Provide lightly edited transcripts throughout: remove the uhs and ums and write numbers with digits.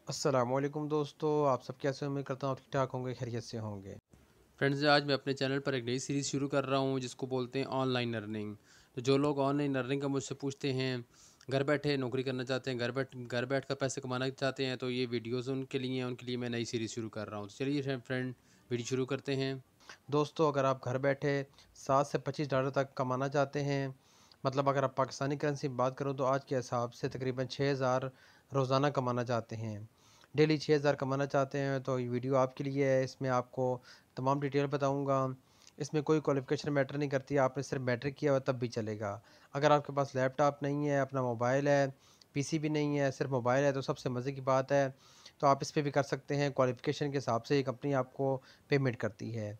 अस्सलामुअलैकुम दोस्तों, आप सब कैसे हो? उम्मीद करता हूँ आप ठीक ठाक होंगे, खैरियत से होंगे। फ्रेंड्स, आज मैं अपने चैनल पर एक नई सीरीज़ शुरू कर रहा हूँ जिसको बोलते हैं ऑनलाइन अर्निंग। तो जो लोग ऑनलाइन अर्निंग का मुझसे पूछते हैं, घर बैठे नौकरी करना चाहते हैं, घर बैठ कर पैसे कमाना चाहते हैं, तो ये वीडियोस उनके लिए मैं नई सीरीज़ शुरू कर रहा हूँ। तो चलिए फ्रेंड, वीडियो शुरू करते हैं। दोस्तों, अगर आप घर बैठे 7 से $25 तक कमाना चाहते हैं, मतलब अगर आप पाकिस्तानी करेंसी में बात करूँ तो आज के हिसाब से तकरीबन 6000 रोज़ाना कमाना चाहते हैं, डेली 6000 कमाना चाहते हैं, तो ये वीडियो आपके लिए है। इसमें आपको तमाम डिटेल बताऊँगा। इसमें कोई क्वालिफ़िकेशन मैटर नहीं करती, आपने सिर्फ मैट्रिक किया हुआ तब भी चलेगा। अगर आपके पास लैपटॉप नहीं है, अपना मोबाइल है, पीसी भी नहीं है, सिर्फ मोबाइल है, तो सबसे मज़े की बात है, तो आप इस पे भी कर सकते हैं। क्वालिफ़िकेशन के हिसाब से ये कंपनी आपको पेमेंट करती है।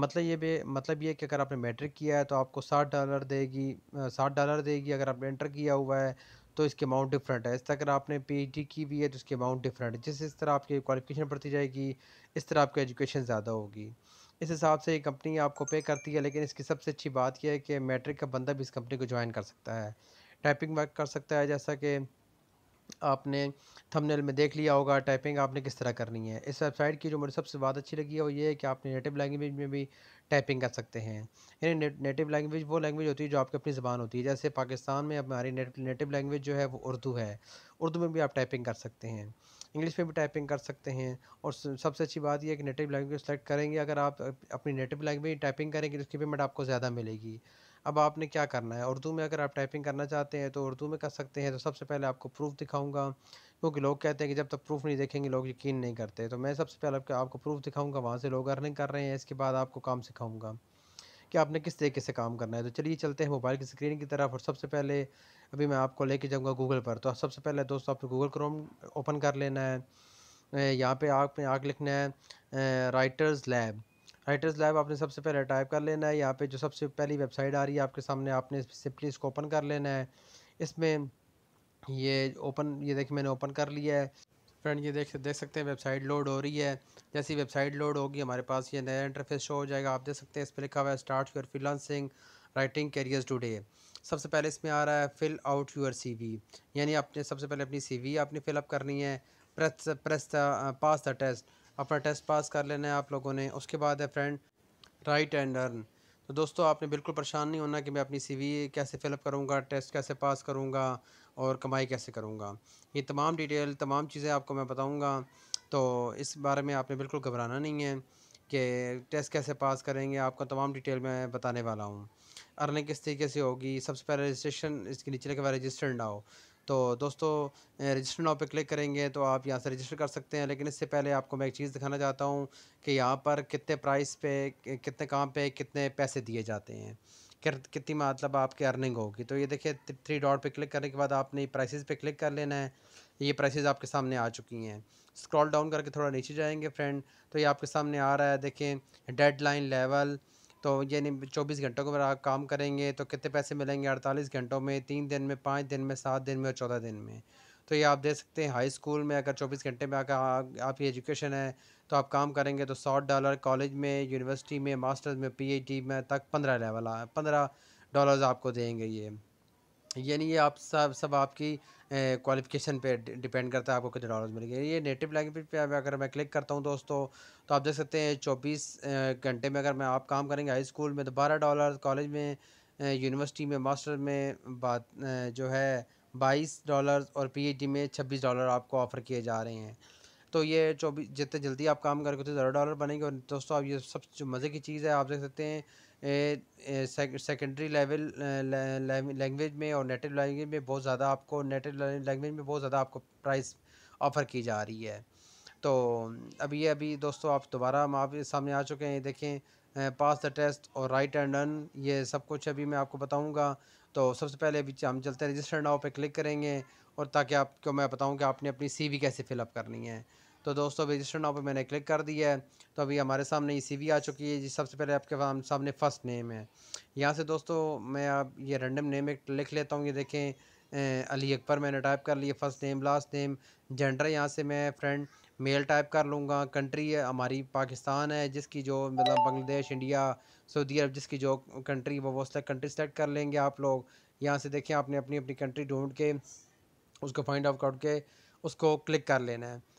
मतलब ये कि अगर आपने मैट्रिक किया है तो आपको $60 देगी, $60 देगी। अगर आपने इंटर किया हुआ है तो इसकी अमाउंट डिफरेंट है। इस तरह अगर आपने पीएचडी की भी है तो इसकी अमाउंट डिफरेंट है। जिस तरह आपकी क्वालिफिकेशन बढ़ती जाएगी, इस तरह आपकी एजुकेशन ज़्यादा होगी। इस हिसाब से ये कंपनी आपको पे करती है, लेकिन इसकी सबसे अच्छी बात यह है कि मैट्रिक का बंदा भी इस कंपनी को ज्वाइन कर सकता है। टाइपिंग वर्क कर सकता है, जैसा कि आपने थंबनेल में देख लिया होगा। टाइपिंग आपने किस तरह करनी है। इस वेबसाइट की जो मुझे सबसे बात अच्छी लगी है वो ये है कि आपने नेटिव लैंग्वेज में भी टाइपिंग कर सकते हैं। यानी नेटिव लैंग्वेज वो लैंग्वेज होती है जो आपकी अपनी ज़बान होती है। जैसे पाकिस्तान में हमारी नेटिव लैंग्वेज जो है वो उर्दू है। उर्दू में भी आप टाइपिंग कर सकते हैं, इंग्लिश में भी टाइपिंग कर सकते हैं। और सबसे अच्छी बात यह है कि नेटिव लैंग्वेज सेलेक्ट करेंगे, अगर आप अपनी नेटिव लैंग्वेज टाइपिंग करेंगे तो उसकी पेमेंट आपको ज़्यादा मिलेगी। अब आपने क्या करना है, उर्दू में अगर आप टाइपिंग करना चाहते हैं तो उर्दू में कर सकते हैं। तो सबसे पहले आपको प्रूफ दिखाऊंगा, क्योंकि लोग कहते हैं कि जब तक प्रूफ नहीं देखेंगे लोग यकीन नहीं करते। तो मैं सबसे पहले आपको प्रूफ दिखाऊंगा, वहाँ से लोग अर्निंग कर रहे हैं। इसके बाद आपको काम सिखाऊंगा कि आपने किस तरीके से काम करना है। तो चलिए चलते हैं मोबाइल की स्क्रीन की तरफ। और सबसे पहले अभी मैं आपको लेके जाऊंगा गूगल पर। तो सबसे पहले दोस्तों आपको गूगल क्रोम ओपन कर लेना है। यहाँ पे आपने आगे लिखना है राइटर्स लैब। राइटर्स लैब आपने सबसे पहले टाइप कर लेना है। यहाँ पे जो सबसे पहली वेबसाइट आ रही है आपके सामने, आपने सिंपली इसको ओपन कर लेना है। इसमें ये देखिए मैंने ओपन कर लिया है। फ्रेंड, ये देख सकते हैं वेबसाइट लोड हो रही है। जैसी वेबसाइट लोड होगी हमारे पास ये नया इंटरफेस शो हो जाएगा। आप देख सकते हैं इस पर लिखा हुआ है start your freelancing writing careers today. सबसे पहले इसमें आ रहा है फिल आउट यूर सीवी, यानी आपने सबसे पहले अपनी सीवी आपने फिलअप करनी है। प्रेस पास द टेस्ट, अपना टेस्ट पास कर लेना है आप लोगों ने। उसके बाद है फ्रेंड राइट एंड अर्न। तो दोस्तों आपने बिल्कुल परेशान नहीं होना कि मैं अपनी सीवी कैसे फिलअप करूँगा, टेस्ट कैसे पास करूँगा और कमाई कैसे करूँगा। ये तमाम डिटेल तमाम चीज़ें आपको मैं बताऊँगा। तो इस बारे में आपने बिल्कुल घबराना नहीं है कि टेस्ट कैसे पास करेंगे, आपको तमाम डिटेल मैं बताने वाला हूँ। अर्निंग किस तरीके से होगी, सबसे पहले रजिस्ट्रेशन, इसके नीचे लिखा हुआ है रजिस्टर नाउ। तो दोस्तों रजिस्टर नाउ पे क्लिक करेंगे तो आप यहाँ से रजिस्टर कर सकते हैं। लेकिन इससे पहले आपको मैं एक चीज़ दिखाना चाहता हूँ कि यहाँ पर कितने प्राइस पे, कितने काम पे कितने पैसे दिए जाते हैं, कितनी मतलब आपकी अर्निंग होगी। तो ये देखिए 3 डॉट पे क्लिक करने के बाद आपने प्राइसेस पे क्लिक कर लेना है। ये प्राइसेस आपके सामने आ चुकी हैं। स्क्रॉल डाउन करके थोड़ा नीचे जाएंगे फ्रेंड, तो ये आपके सामने आ रहा है। देखें डेडलाइन लेवल, तो ये नहीं 24 घंटों के बाद आप काम करेंगे तो कितने पैसे मिलेंगे, 48 घंटों में, 3 दिन में, 5 दिन में, 7 दिन में और 14 दिन में। तो ये आप देख सकते हैं हाई स्कूल में अगर 24 घंटे में अगर आपकी एजुकेशन है तो आप काम करेंगे तो $100, कॉलेज में, यूनिवर्सिटी में, मास्टर्स में, पीएचडी में तक 15 डॉलर्स आपको देंगे। यानी ये आप सब सब आपकी क्वालिफ़िकेशन पे डिपेंड करता है आपको कितने डॉलर्स मिलेंगे। ये नेटिव लैंग्वेज पे अगर मैं क्लिक करता हूँ दोस्तों, तो आप देख सकते हैं 24 घंटे में अगर मैं आप काम करेंगे हाई स्कूल में तो $12, कॉलेज में, यूनिवर्सिटी में, मास्टर में जो है $22 और पीएचडी में $26 आपको ऑफ़र किए जा रहे हैं। तो ये 24 जितने जल्दी आप काम करेंगे उतने ज़्यादा डॉलर बनेंगे। और दोस्तों आप ये सब जो मज़े की चीज़ है, आप देख सकते हैं सेकेंडरी लेवल लैंग्वेज में और नेटिव लैंग्वेज में बहुत ज़्यादा आपको, नेटिव लैंग्वेज में बहुत ज़्यादा आपको प्राइस ऑफ़र की जा रही है। तो अभी दोस्तों आप दोबारा हम आपके सामने आ चुके हैं। ये देखें पास द टेस्ट और राइट एंड डन, ये सब कुछ अभी मैं आपको बताऊंगा। तो सबसे पहले अभी हम चलते हैं रजिस्टर नाउ पे क्लिक करेंगे, और ताकि आपको मैं बताऊं कि आपने अपनी सीवी कैसे फिलअप करनी है। तो दोस्तों रजिस्टर नाउ पे मैंने क्लिक कर दिया है। तो अभी हमारे सामने ये सीवी आ चुकी है जी। सबसे पहले आपके सामने फ़र्स्ट नेम है। यहाँ से दोस्तों मैं अब ये रैंडम नेम एक लिख लेता हूँ। ये देखें अली अकबर मैंने टाइप कर लिया, first name, last name. Gender यहाँ से मैं फ्रेंड मेल टाइप कर लूँगा। कंट्री है हमारी पाकिस्तान है, जिसकी जो मतलब बांग्लादेश, इंडिया, सऊदी अरब, जिसकी जो कंट्री वो सेलेक्ट कंट्री सेलेक्ट कर लेंगे आप लोग। यहाँ से देखें आपने अपनी अपनी कंट्री ढूंढ के उसको फाइंड आउट करके उसको क्लिक कर लेना है।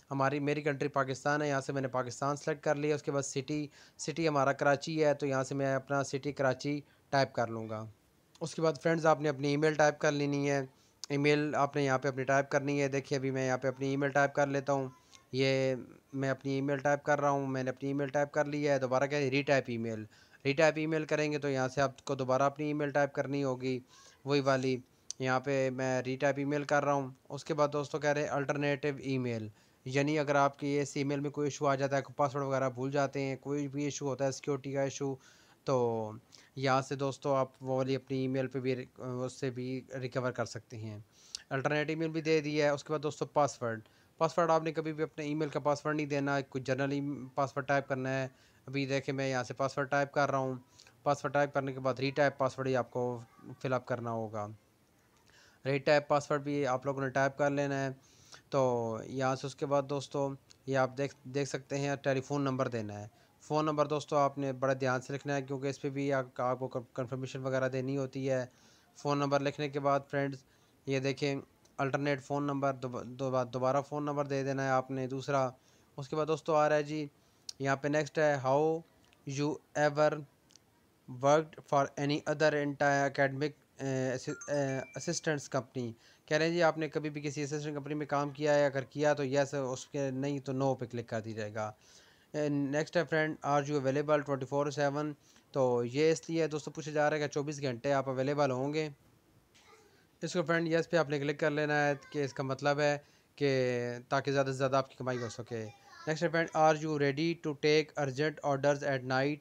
हमारी मेरी कंट्री पाकिस्तान है, यहाँ से मैंने पाकिस्तान सेलेक्ट कर लिया। उसके बाद सिटी हमारा कराची है, तो यहाँ से मैं अपना सिटी कराची टाइप कर लूँगा। उसके बाद फ्रेंड्स आपने अपनी ईमेल टाइप कर लेनी है। ईमेल आपने यहाँ पे अपनी टाइप करनी है। देखिए अभी मैं यहाँ पे अपनी ईमेल टाइप कर लेता हूँ। ये मैं अपनी ईमेल टाइप कर रहा हूँ। मैंने अपनी ईमेल टाइप कर ली है। दोबारा क्या है, रीटाइप ईमेल। रीटाइप ईमेल करेंगे तो यहाँ से आपको दोबारा अपनी ईमेल टाइप करनी होगी, वही वाली। यहाँ पे मैं रीटाइप ईमेल कर रहा हूँ। उसके बाद दोस्तों कह रहे हैं अल्टरनेटिव ईमेल, यानी अगर आपकी इस ईमेल में कोई इशू आ जाता है, पासवर्ड वगैरह भूल जाते हैं, कोई भी इशू होता है सिक्योरिटी का इशू, तो यहाँ से दोस्तों आप वो वाली अपनी ईमेल पे भी उससे भी रिकवर कर सकते हैं। अल्टरनेट ईमेल भी दे दिया है। उसके बाद दोस्तों पासवर्ड, पासवर्ड आपने कभी भी अपने ईमेल का पासवर्ड नहीं देना, कुछ जनरली पासवर्ड टाइप करना है। अभी देखिए मैं यहाँ से पासवर्ड टाइप कर रहा हूँ। पासवर्ड टाइप करने के बाद रीटाइप पासवर्ड ही आपको फिलअप करना होगा। रीटाइप पासवर्ड भी आप लोगों ने टाइप कर लेना है। तो यहाँ से उसके बाद दोस्तों ये आप देख सकते हैं, टेलीफोन नंबर देना है। फ़ोन नंबर दोस्तों आपने बड़े ध्यान से लिखना है, क्योंकि इस पे भी आपको कंफर्मेशन वगैरह देनी होती है। फ़ोन नंबर लिखने के बाद फ्रेंड्स ये देखें, अल्टरनेट फ़ोन नंबर दोबारा फ़ोन नंबर दे देना है आपने दूसरा। उसके बाद दोस्तों आ रहा है जी यहाँ पे नेक्स्ट है, how you ever worked for any other entire academic assistants company. कह रहे हैं जी आपने कभी भी किसी असिस्टेंट कंपनी में काम किया है, अगर किया तो यस, उसके नहीं तो नो पे क्लिक कर दी जाएगा। नेक्स्ट है फ्रेंड, आर यू अवेलेबल 24/7। तो ये इसलिए दोस्तों पूछा जा रहा है कि 24 घंटे आप अवेलेबल होंगे। इसको फ्रेंड यस पे आपने क्लिक कर लेना है, कि इसका मतलब है कि ताकि ज़्यादा से ज़्यादा आपकी कमाई हो सके। नेक्स्ट है friend, are you ready to take urgent orders at night,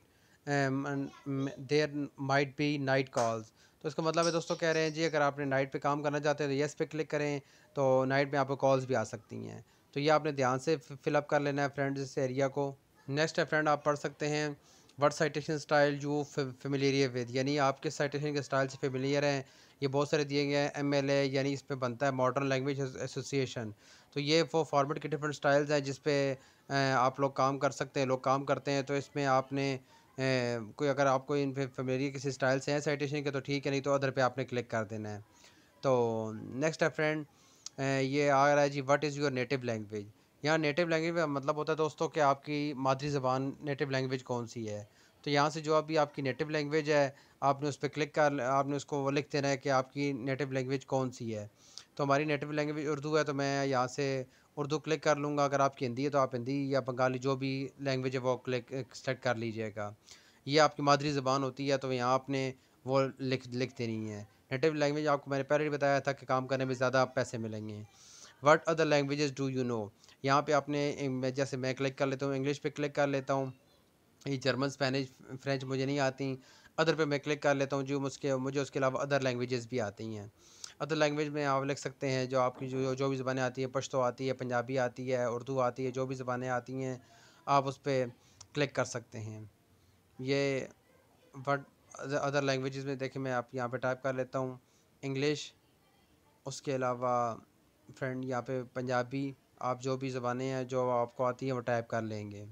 there might be night calls. तो इसका मतलब है दोस्तों कह रहे हैं जी अगर आपने नाइट पे काम करना चाहते हैं तो येस पे क्लिक करें, तो नाइट में आपको कॉल्स भी आ सकती हैं। तो ये आपने ध्यान से फिलअप कर लेना है फ्रेंड्स इस एरिया को। नेक्स्ट है फ्रेंड, आप पढ़ सकते हैं word citation style you familiar with, यानी आप किस साइटेशन के स्टाइल से फेमिलियर हैं। ये बहुत सारे दिए गए हैं। MLA यानी इस पे बनता है मॉडर्न लैंग्वेज एसोसिएशन। तो ये वो फॉर्मेट के डिफरेंट स्टाइल्स हैं जिस पे आप लोग काम कर सकते हैं, लोग काम करते हैं। तो इसमें आपने कोई अगर आपको इन पे फेमिलियर किसी स्टाइल से है साइटेशन के तो ठीक है, नहीं तो अदर पे आपने क्लिक कर देना है। तो नेक्स्ट है फ्रेंड, ये आ रहा है जी what is your native language. यहाँ नेटिव लैंग्वेज का मतलब होता है दोस्तों कि आपकी मादरी ज़बान नेटिव लैंग्वेज कौन सी है। तो यहाँ से जो अभी आपकी नेटिव लैंग्वेज है आपने उस पर क्लिक कर, आपने उसको वो लिख देना है कि आपकी नेटिव लैंग्वेज कौन सी है। तो हमारी नेटिव लैंग्वेज उर्दू है, तो मैं यहाँ से उर्दू क्लिक कर लूँगा। अगर आपकी हिंदी है तो आप हिंदी या बंगाली जो भी लैंग्वेज है वो क्लिक सेलेक्ट कर लीजिएगा। ये आपकी मादरी ज़बान होती है, तो यहाँ आपने वो लिख देनी है। नेटिव लैंग्वेज आपको मैंने पहले ही बताया था कि काम करने में ज़्यादा पैसे मिलेंगे। What other languages do you know, यहाँ पे आपने जैसे मैं क्लिक कर लेता हूँ, इंग्लिश पे क्लिक कर लेता हूँ। ये जर्मन, स्पेनिश, फ्रेंच मुझे नहीं आती। अदर पे मैं क्लिक कर लेता हूँ, जो मुझे उसके अलावा अदर लैंग्वेजेस भी आती हैं। अदर लैंग्वेज में आप लिख सकते हैं जो आपकी जो भी ज़बानें आती हैं, पश्तो आती है, पंजाबी आती है, उर्दू आती है, जो भी ज़बानें आती हैं आप उस पर क्लिक कर सकते हैं। ये वर्ड अदर लैंग्वेजेस में देखिए मैं आप यहाँ पे टाइप कर लेता हूँ इंग्लिश, उसके अलावा फ्रेंड यहाँ पे पंजाबी, आप जो भी ज़बानें हैं जो आपको आती हैं वो टाइप कर लेंगे।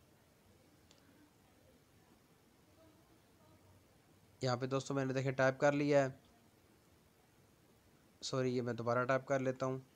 यहाँ पे दोस्तों मैंने देखे टाइप कर लिया है। सॉरी, ये मैं दोबारा टाइप कर लेता हूँ।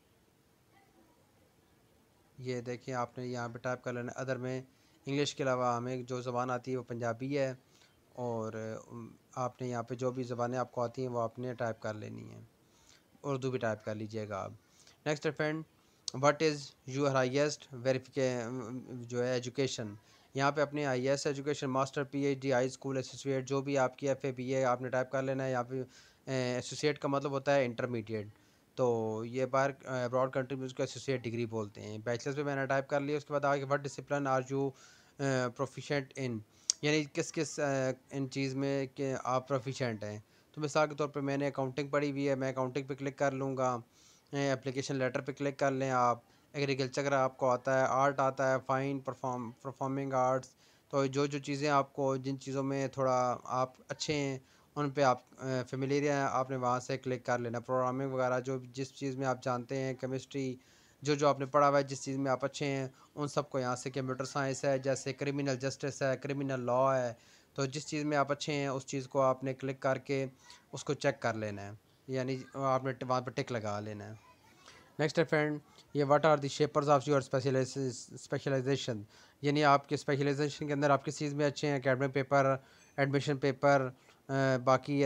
ये देखिए आपने यहाँ पे टाइप कर लेना अदर में। इंग्लिश के अलावा हमें जो ज़बान आती है वो पंजाबी है, और आपने यहाँ पे जो भी ज़बानें आपको आती हैं वो आपने टाइप कर लेनी है। उर्दू भी टाइप कर लीजिएगा आप। Next friend, what is your highest वेरिफिके जो है एजुकेशन। यहाँ पे अपने highest education master, PhD, high school, associate, जो भी आपकी FA BA आपने टाइप कर लेना है। यहाँ पे एसोसिएट का मतलब होता है इंटरमीडिएट। तो ये बाहर अब्रॉड कंट्री में उसको एसोसिएट डिग्री बोलते हैं। बैचलर्स पे मैंने टाइप कर लिया। उसके बाद आगे what discipline are you proficient in, यानी किस किस इन चीज़ में कि आप प्रोफिशेंट हैं। तो मिसाल के तौर पे मैंने अकाउंटिंग पढ़ी हुई है, मैं अकाउंटिंग पे क्लिक कर लूँगा। एप्लीकेशन लेटर पे क्लिक कर लें आप। एग्रीकल्चर आपको आता है, आर्ट आता है, फाइन परफॉर्मिंग आर्ट्स। तो जो जो चीज़ें आपको जिन चीज़ों में थोड़ा आप अच्छे हैं उन पे आप फेमिलियर हैं, आपने वहाँ से क्लिक कर लेना। प्रोग्रामिंग वगैरह जो जिस चीज़ में आप जानते हैं, केमिस्ट्री जो जो आपने पढ़ा हुआ है, जिस चीज़ में आप अच्छे हैं उन सबको यहाँ से, कंप्यूटर साइंस है, जैसे क्रिमिनल जस्टिस है, क्रिमिनल लॉ है, तो जिस चीज़ में आप अच्छे हैं उस चीज़ को आपने क्लिक करके उसको चेक कर लेना है, यानी आपने वहाँ पर टिक लगा लेना है। नेक्स्ट है फ्रेंड, ये what are the shapers of your specialisation, यानी आपके स्पेशलाइजेशन के अंदर आप किस चीज़ में अच्छे हैं, एकेडमिक पेपर, एडमिशन पेपर, बाकी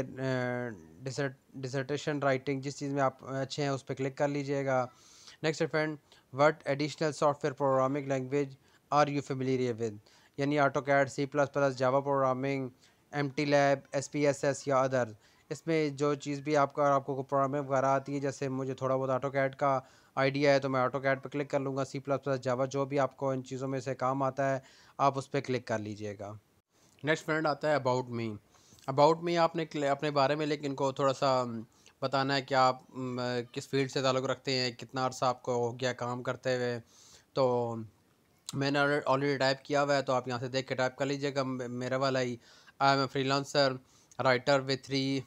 डिसर्टेशन राइटिंग, जिस चीज़ में आप अच्छे हैं उस पर क्लिक कर लीजिएगा। नेक्स्ट है friend, what additional software programming language are you familiar with, यानी AutoCAD, C plus plus, Java programming, M T lab, S P S S या अदर। इसमें जो चीज़ भी आपको प्रोग्रामिंग वगैरह आती है, जैसे मुझे थोड़ा बहुत ऑटो कैड का आइडिया है तो मैं ऑटो कैड पर क्लिक कर लूँगा, सी प्लस प्लस, जावा, जो भी आपको इन चीज़ों में से काम आता है आप उस पर क्लिक कर लीजिएगा। नेक्स्ट फ्रेंड आता है अबाउट मी। अबाउट मी आपने अपने बारे में लेकिन इनको थोड़ा सा बताना है कि आप किस फील्ड से ताल्लुक़ रखते हैं, कितना अर्सा आपको हो गया काम करते हुए। तो मैंने ऑलरेडी टाइप किया हुआ है, तो आप यहाँ से देख के टाइप कर लीजिएगा मेरा वाला ही। I am a freelancer writer with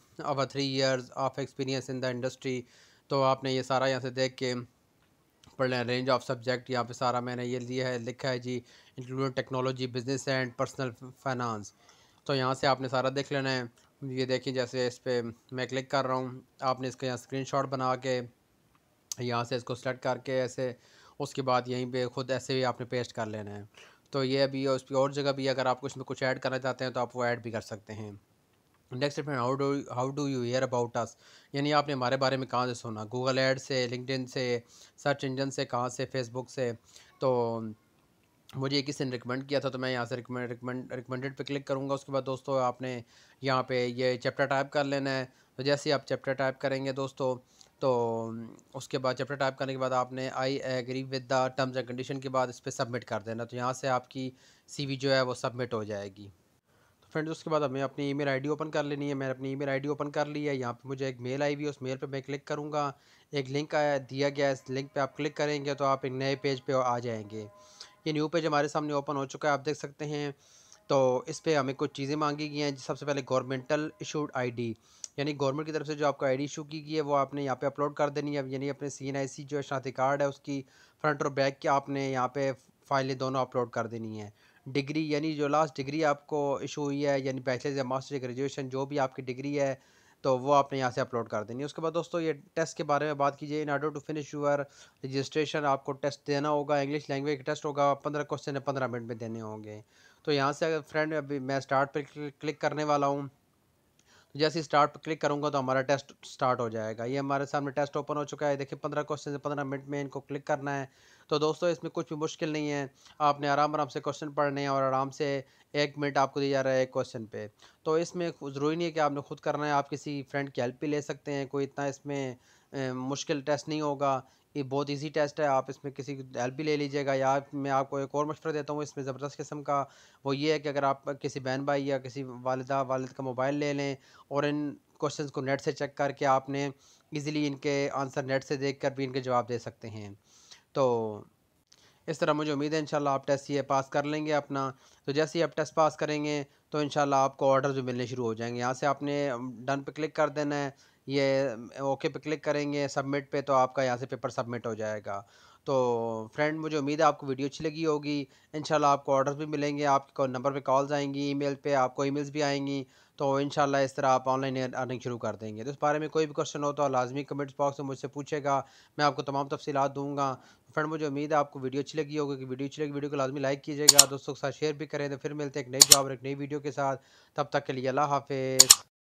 3 of experience in the industry. तो आपने ये सारा यहाँ से देख के पढ़ लें। रेंज ऑफ सब्जेक्ट यहाँ पे सारा मैंने ये लिया है, लिखा है जी, including technology, business and personal finance. तो यहाँ से आपने सारा देख लेना है। ये देखिए, जैसे इस पर मैं क्लिक कर रहा हूँ, आपने इसका यहाँ स्क्रीनशॉट बना के यहाँ से इसको सेलेक्ट करके ऐसे, उसके बाद यहीं पे खुद ऐसे ही आपने पेस्ट कर लेना है। तो ये अभी उस पर और जगह भी अगर आप इसमें कुछ ऐड करना चाहते हैं तो आप वो ऐड भी कर सकते हैं। Next friend, how do you hear about us, यानी आपने हमारे बारे में कहाँ से सुना, गूगल एड से, लिंक्डइन से, सर्च इंजन से, कहाँ से, फेसबुक से। तो मुझे किसी ने रिकमेंड किया था तो मैं यहाँ से रिकमेंडेड पे क्लिक करूँगा। उसके बाद दोस्तों आपने यहाँ पे ये चैप्टर टाइप कर लेना है। तो जैसे ही आप चैप्टर टाइप करेंगे दोस्तों, तो उसके बाद चैप्टर टाइप करने के बाद आपने I agree with the terms and condition के बाद इस पर सबमिट कर देना। तो यहाँ से आपकी सीवी जो है वो सबमिट हो जाएगी। तो फ्रेंड्स उसके बाद हमें अपनी ईमेल आईडी ओपन कर लेनी है। मैंने अपनी ईमेल आईडी ओपन कर ली है। यहाँ पे मुझे एक मेल आई हुई है, उस मेल पे मैं क्लिक करूँगा। एक लिंक आया दिया गया है, इस लिंक पे आप क्लिक करेंगे तो आप एक नए पेज पे आ जाएंगे। ये न्यू पेज हमारे सामने ओपन हो चुका है, आप देख सकते हैं। तो इस पे हमें कुछ चीज़ें मांगी गई हैं। सबसे पहले गवर्नमेंटल इशूड आईडी, यानी गवर्नमेंट की तरफ से जो आपको आईडी इशू की गई है वो आपने यहाँ पे अपलोड कर देनी है। यानी अपने CNIC जो है शनाख्ती कार्ड है उसकी फ्रंट और बैक की आपने यहाँ पे फाइलें दोनों अपलोड कर देनी है। डिग्री, यानी जो लास्ट डिग्री आपको इशू हुई है, यानी बैचलर्स या मास्टर ग्रेजुएशन जो भी आपकी डिग्री है, तो वो आपने यहाँ से अपलोड कर देनी है। उसके बाद दोस्तों ये टेस्ट के बारे में बात कीजिए। In order to finish your registration आपको टेस्ट देना होगा, इंग्लिश लैंग्वेज का टेस्ट होगा, 15 क्वेश्चन है, 15 मिनट में देने होंगे। तो यहाँ से अगर फ्रेंड अभी मैं स्टार्ट पर क्लिक करने वाला हूँ, तो जैसे स्टार्ट पर क्लिक करूँगा तो हमारा टेस्ट स्टार्ट हो जाएगा। ये हमारे सामने टेस्ट ओपन हो चुका है। देखिए 15 क्वेश्चन से 15 मिनट में इनको क्लिक करना है। तो दोस्तों इसमें कुछ भी मुश्किल नहीं है, आपने आराम आराम से क्वेश्चन पढ़ने हैं और आराम से 1 मिनट आपको दिया जा रहा है एक क्वेश्चन पे। तो इसमें ज़रूरी नहीं है कि आपने खुद करना है, आप किसी फ्रेंड की हेल्प भी ले सकते हैं। कोई इतना इसमें मुश्किल टेस्ट नहीं होगा, ये बहुत इजी टेस्ट है। आप इसमें किसी की हेल्प भी ले लीजिएगा। या मैं आपको एक और मशवरा देता हूँ इसमें ज़बरदस्त किस्म का, वो ये है कि अगर आप किसी बहन भाई या किसी वालिदा वालिद का मोबाइल ले लें और इन क्वेश्चंस को नेट से चेक करके आपने इजीली इनके आंसर नेट से देखकर भी इनके जवाब दे सकते हैं। तो इस तरह मुझे उम्मीद है इंशाल्लाह आप टेस्ट ये पास कर लेंगे अपना। तो जैसे ही आप टेस्ट पास करेंगे तो इंशाल्लाह आपको ऑर्डर भी मिलने शुरू हो जाएंगे। यहाँ से आपने डन पे क्लिक कर देना है, ये ओके पे क्लिक करेंगे, सबमिट पे, तो आपका यहाँ से पेपर सबमिट हो जाएगा। तो फ्रेंड मुझे उम्मीद है आपको वीडियो अच्छी लगी होगी। इंशाल्लाह आपको ऑर्डर्स भी मिलेंगे, आपको नंबर पे कॉल्स आएंगी, ईमेल पे आपको ईमेल्स भी आएंगी। तो इंशाल्लाह इस तरह आप ऑनलाइन अर्निंग शुरू कर देंगे। तो इस बारे में कोई भी क्वेश्चन हो तो लाजमी कमेंट्स बॉक्स में मुझसे पूछेगा, मैं आपको तमाम तफसीलात दूंगा। फ्रेंड मुझे उम्मीद है आपको वीडियो अच्छी लगी होगी। कि वीडियो अच्छी लगी वीडियो को लाजमी लाइक कीजिएगा, दोस्तों के साथ शेयर भी करें। तो फिर मिलते हैं एक नई जॉब और एक नई वीडियो के साथ। तब तक के लिए अल्लाह हाफिज़।